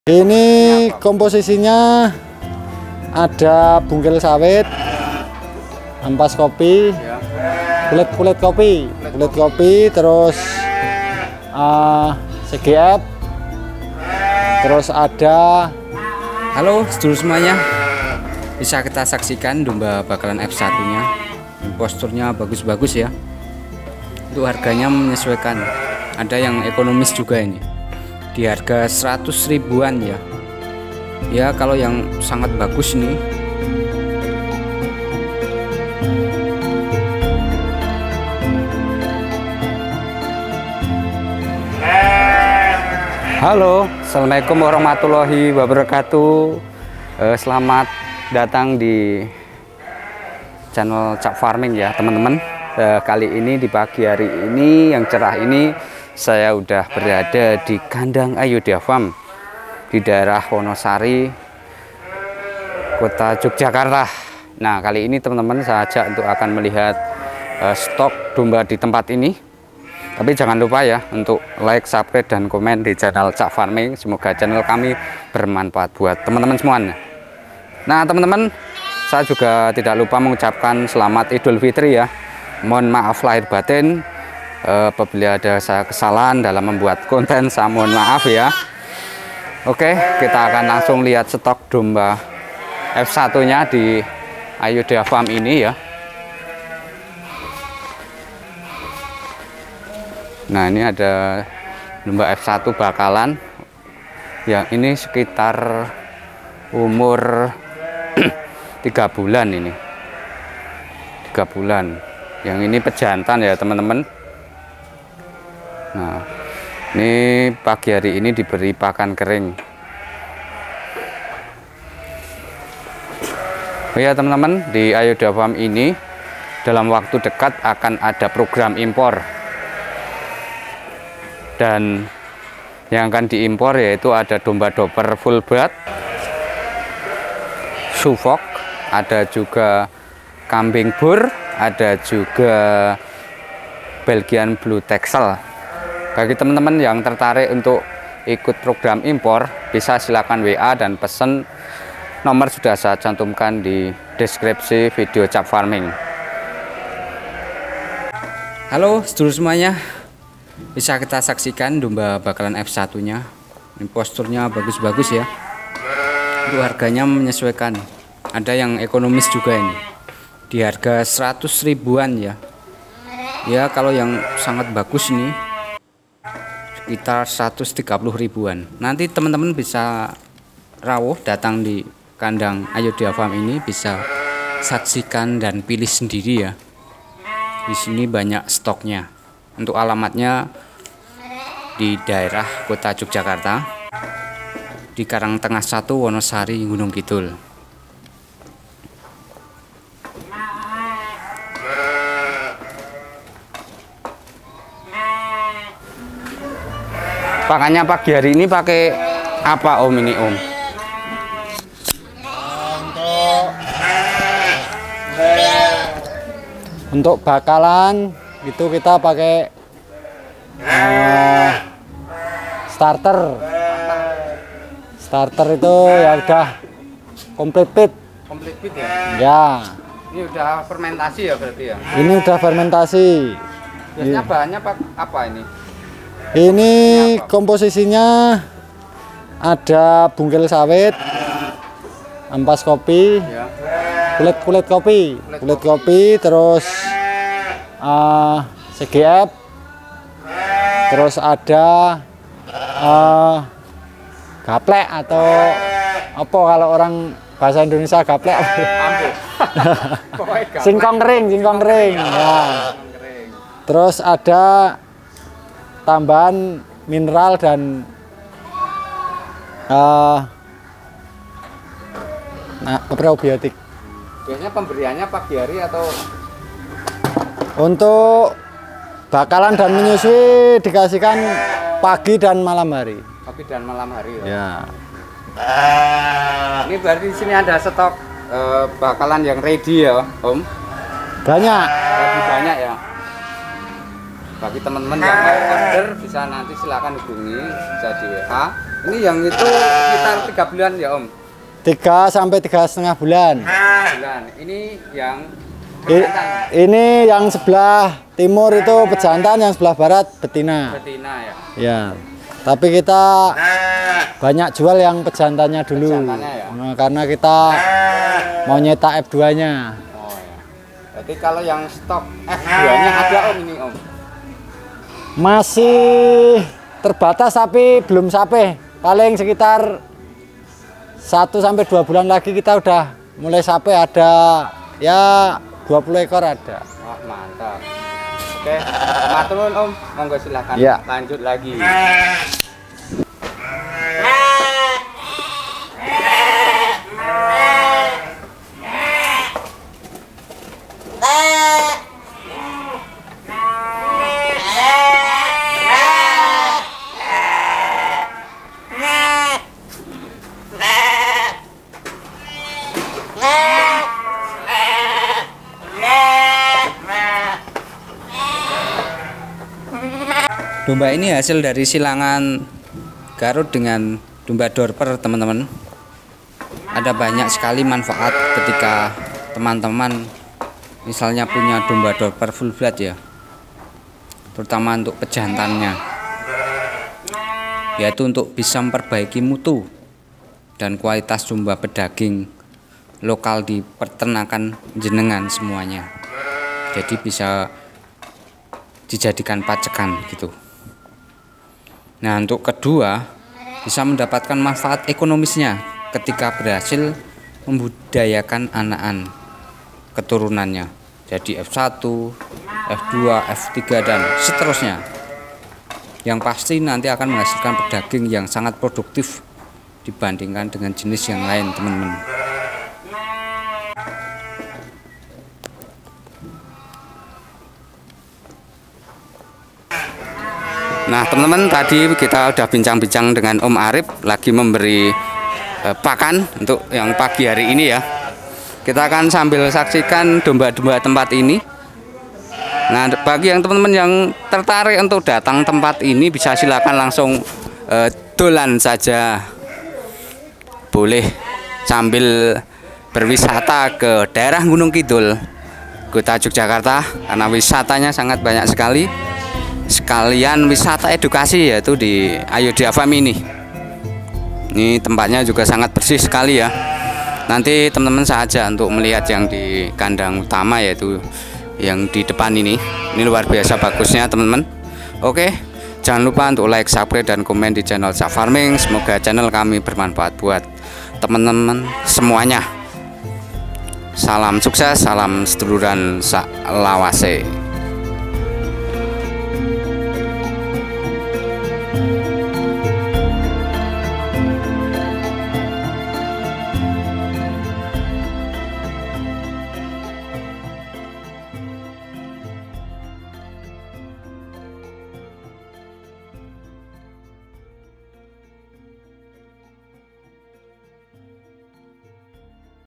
Ini komposisinya ada bungkel sawit, ampas kopi, kulit kopi, terus CGF, terus ada. Halo sedulur semuanya, bisa kita saksikan domba bakalan F1 nya. Posturnya bagus-bagus ya. Untuk harganya menyesuaikan, ada yang ekonomis juga ini, di harga 100 ribuan ya. Ya kalau yang sangat bagus nih Halo, assalamualaikum warahmatullahi wabarakatuh. Selamat datang di channel Cak Farming ya teman-teman. Kali ini di pagi hari ini yang cerah ini saya udah berada di kandang Ayodhya Farm di daerah Wonosari, Kota Yogyakarta. Nah kali ini teman-teman saya ajak untuk akan melihat stok domba di tempat ini. Tapi jangan lupa ya untuk like, subscribe, dan komen di channel Cak Farming. Semoga channel kami bermanfaat buat teman-teman semuanya. Nah teman-teman, saya juga tidak lupa mengucapkan selamat Idul Fitri ya. Mohon maaf lahir batin apabila ada saya kesalahan dalam membuat konten, saya mohon maaf ya. Oke, kita akan langsung lihat stok domba F1 nya di Ayodhya Farm ini ya. Nah ini ada domba F1 bakalan yang ini sekitar umur 3 bulan ini, 3 bulan. Yang ini pejantan ya teman-teman. Nah ini pagi hari ini diberi pakan kering. Oh ya teman-teman, di Ayodhya Farm ini dalam waktu dekat akan ada program impor. Dan yang akan diimpor yaitu ada domba doper full blood, Suffolk, ada juga kambing bur, ada juga Belgian Blue Texel. Bagi teman-teman yang tertarik untuk ikut program impor, bisa silakan WA dan pesen. Nomor sudah saya cantumkan di deskripsi video Cak Farming. Halo sedulur semuanya, bisa kita saksikan domba bakalan F1 nya. Ini posturnya bagus-bagus ya. Untuk harganya menyesuaikan, ada yang ekonomis juga ini, di harga 100 ribuan ya. Ya kalau yang sangat bagus ini sekitar 130 ribuan. Nanti teman-teman bisa rawuh datang di kandang Ayodhya Farm ini, bisa saksikan dan pilih sendiri ya. Di sini banyak stoknya. Untuk alamatnya di daerah Kota Yogyakarta, di Karangtengah 1 Wonosari, Gunung Kidul. Pakannya pagi hari ini pakai apa Om ini Om? Untuk bakalan itu kita pakai starter itu ya udah komplit pit ya? Ya. Ini udah fermentasi ya berarti ya? Ini udah fermentasi. Biasanya bahannya apa ini? Ini komposisinya ada bungkel sawit, ampas kopi, kulit kopi, terus CGF, terus ada gaplek atau apa kalau orang bahasa Indonesia gaplek. Singkong kering ya. Terus ada tambahan mineral dan probiotik. Biasanya pemberiannya pagi hari atau? Untuk bakalan dan menyusui dikasihkan pagi dan malam hari. Pagi dan malam hari ya. Ya. Ini berarti di sini ada stok bakalan yang ready ya, Om? Banyak. Lebih banyak ya. Bagi teman-teman yang mau order bisa nanti silakan hubungi, bisa di WA Ini yang itu sekitar 3 bulan ya Om? 3 sampai 3,5 bulan. Bulan. Ini yang Ini yang sebelah timur itu pejantan, yang sebelah barat betina. betina ya? Ya. Tapi kita banyak jual yang pejantannya dulu. Pejantannya ya? Nah, karena kita mau nyetak F2-nya. Oh ya. Jadi kalau yang stok F2-nya ada Om ini Om? Masih terbatas tapi belum sampai. Paling sekitar 1 sampai 2 bulan lagi kita udah mulai sampai, ada ya 20 ekor ada. Wah, mantap. Oke, matur nuwun Om. Monggo silakan Ya. lanjut lagi. Domba ini hasil dari silangan Garut dengan domba Dorper, teman-teman. Ada banyak sekali manfaat ketika teman-teman misalnya punya domba Dorper full blood ya, terutama untuk pejantannya, yaitu untuk bisa memperbaiki mutu dan kualitas domba pedaging lokal di peternakan jenengan semuanya. Jadi bisa dijadikan pacekan gitu. Nah, untuk kedua, bisa mendapatkan manfaat ekonomisnya ketika berhasil membudayakan anakan keturunannya. Jadi F1, F2, F3 dan seterusnya. Yang pasti nanti akan menghasilkan pedaging yang sangat produktif dibandingkan dengan jenis yang lain, teman-teman. Nah, teman-teman, tadi kita udah bincang-bincang dengan Om Arif, lagi memberi pakan untuk yang pagi hari ini ya. Kita akan sambil saksikan domba-domba tempat ini. Nah, bagi yang teman-teman yang tertarik untuk datang tempat ini, bisa silakan langsung dolan saja. Boleh sambil berwisata ke daerah Gunung Kidul, Kota Yogyakarta, karena wisatanya sangat banyak sekali. Sekalian wisata edukasi, yaitu di Ayodhya Farm ini. Ini tempatnya juga sangat bersih sekali ya. Nanti teman-teman saja untuk melihat yang di kandang utama, yaitu yang di depan ini. Ini luar biasa bagusnya, teman-teman. Oke, jangan lupa untuk like, subscribe, dan komen di channel Sak Farming. Semoga channel kami bermanfaat buat teman-teman semuanya. Salam sukses, salam seduluran sak lawase.